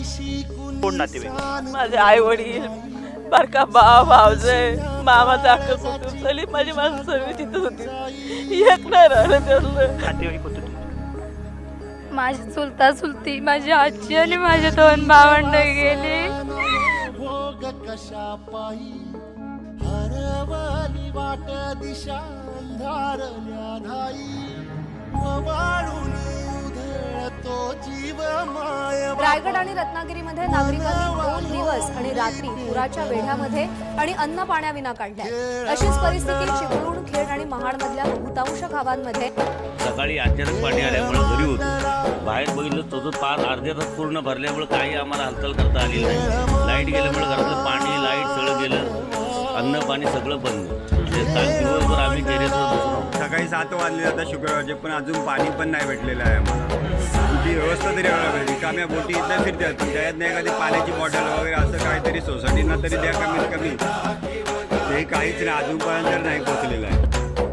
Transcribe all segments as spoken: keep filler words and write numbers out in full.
कोण नातेवाईक? माझे आई वडील, बारका भाव भावजे, मामाचा अख्खं कुटुंब, चली माझी माणसं सगळी तिथं होती. एक नाही राहिलं त्यातलं. नातेवाईक होते तुमचे? माझी चुलता चुलती, माझी आजी आणि माझे दोन भावंड गेले. कशा पायी हरवली वाट दिशा अंधारल्या धाई वाळून उधळतो जीव माय. रायगड आणि रत्नागिरीमध्ये नागरिकांनी दोन दिवस आणि रात्री पुराच्या वेढ्यामध्ये आणि अन्न पाण्याविना काढल्या. अशीच परिस्थिती चिपळूण, खेड आणि महाडमधल्या बहुतांश गावांमध्ये. सकाळी अचानक पाणी आल्यामुळे घरी होतो, बाहेर बघितलं तो पार अर्ध्या तास पूर्ण भरल्यामुळे काही आम्हाला हालचाल करता आली नाही. लाईट गेल्यामुळे घरातलं पाणी लाईट सगळं गेलं, अन्न पाणी सगळं बंद. काल दिवसभर आम्ही टेरेसवर बसलो. सकाळी सात वाजले जातात शुक्रवारचे, पण अजून पाणी पण नाही भेटलेलं आहे आम्हाला. ती व्यवस्था तरी पाहिजे. काम्या बोटी इथल्या फिरतात, त्यात नाही एखादी पाण्याची बॉटल वगैरे असं काहीतरी सोसायटीनं तरी द्या कमीत कमी. ते काहीच नाही अजूनपर्यंत तर नाही पोचलेलं आहे.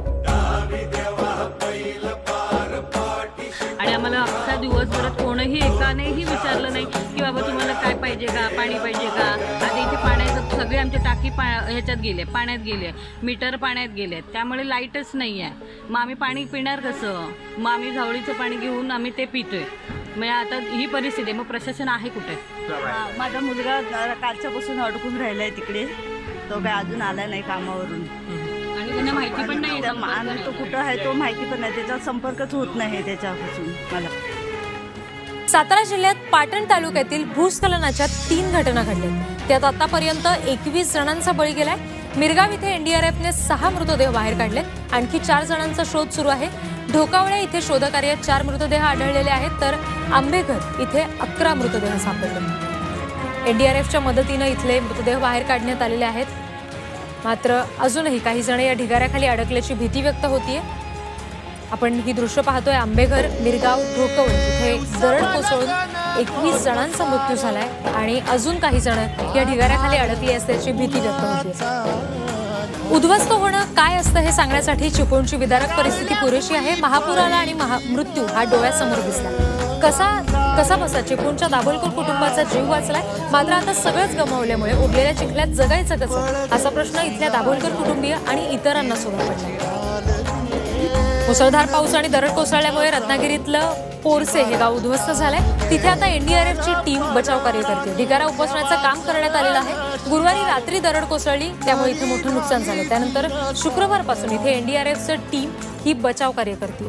आणि आम्हाला अख्खा दिवसभरात कोणीही एकानेही विचारलं नाही की बाबा तुम्हाला काय पाहिजे का, पाणी पाहिजे का. आता इथे पाण्याचं सगळे आमचे टाकी पा ह्याच्यात गेले, पाण्यात गेले, मीटर पाण्यात गेले, त्यामुळे लाईटच नाही आहे. मग आम्ही पाणी पिणार कसं? मग आम्ही झावळीचं पाणी घेऊन आम्ही ते पितोय. मग आता ही परिस्थिती आहे. मग प्रशासन आहे कुठे? माझा मुलगा कालच्यापासून अडकून राहिलाय तिकडे, तो काय अजून आला नाही कामावरून. आणि त्यांना माहिती पण नाही, तो कुठं आहे तो माहिती पण नाही, त्याचा संपर्कच होत नाही त्याच्यापासून मला. सातारा जिल्ह्यात पाटण तालुक्यातील भूस्खलनाच्या तीन घटना घडल्या. त्यात आतापर्यंत एकवीस जणांचा बळी गेलाय. मिरगाव इथे एनडीआरएफने सहा मृतदेह बाहेर काढलेत. आणखी चार जणांचा शोध सुरू आहे. ढोकावळे इथे शोधकार्यात चार मृतदेह आढळलेले आहेत, तर आंबेघर इथे अकरा मृतदेह सापडले. एनडीआरएफच्या मदतीने इथले मृतदेह बाहेर काढण्यात आलेले आहेत. मात्र अजूनही काही जण या ढिगाऱ्याखाली अडकल्याची भीती व्यक्त होतीये. आपण ही दृश्य पाहतोय. आंबेघर, मिरगाव, ढोकवळे इथे दरड कोसळून एकवीस जणांचा मृत्यू झालाय आणि अजून काही जण या ढिगाऱ्याखाली अडकली असल्याची भीती व्यक्त होतीये. उद्ध्वस्त होणं काय असतं हे सांगण्यासाठी चिपळूणची विदारक परिस्थिती पुरेशी आहे. महापूर आला आणि महा मृत्यू हा डोळ्यासमोर दिसला. कसा कसा बसा चिपळूणच्या दाभोलकर कुटुंबाचा जीव वाचलाय. मात्र आता सगळंच गमावल्यामुळे उरलेल्या चिखल्यात जगायचं कसं, असा प्रश्न इथल्या दाभोलकर कुटुंबीय आणि इतरांना समोर पडला. मुसळधार पाऊस आणि दरड कोसळल्यामुळे रत्नागिरीतलं पोरसे हे गाव उद्ध्वस्त झालंय. तिथे आता एनडीआरएफची टीम बचाव कार्य करते. ढिगारा उपसण्याचं काम करण्यात आलेलं आहे. गुरुवारी रात्री दरड कोसळली, त्यामुळे इथे मोठं नुकसान झालं. त्यानंतर शुक्रवारपासून इथे एनडीआरएफचं टीम ही बचाव कार्य करते.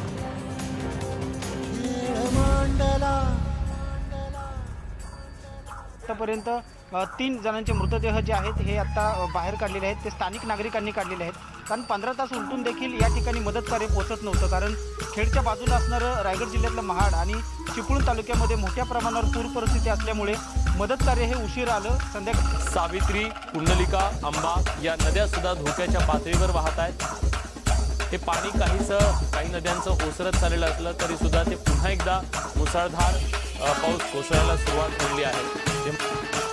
आतापर्यंत तीन जणांचे मृतदेह जे आहेत हे आता बाहेर काढलेले आहेत. ते स्थानिक नागरिकांनी काढलेले आहेत. कारण पंधरा तास उलटून देखील या ठिकाणी मदत कार्य पोहोचत नव्हतं. कारण खेडच्या बाजूला असणारं रायगड जिल्ह्यातलं महाड आणि चिपळूण तालुक्यामध्ये मोठ्या प्रमाणावर पूर परिस्थिती असल्यामुळे मदत कार्य हे उशीर आलं. संध्याकाळी सावित्री, कुंडलिका, अंबा या नद्या सुद्धा धोक्याच्या पातळीवर वाहत आहेत. हे पाणी काहीसं काही नद्यांचं ओसरत चाललेलं असलं तरी सुद्धा ते पुन्हा एकदा मुसळधार पाऊस कोसळायला सुरुवात झाली आहे.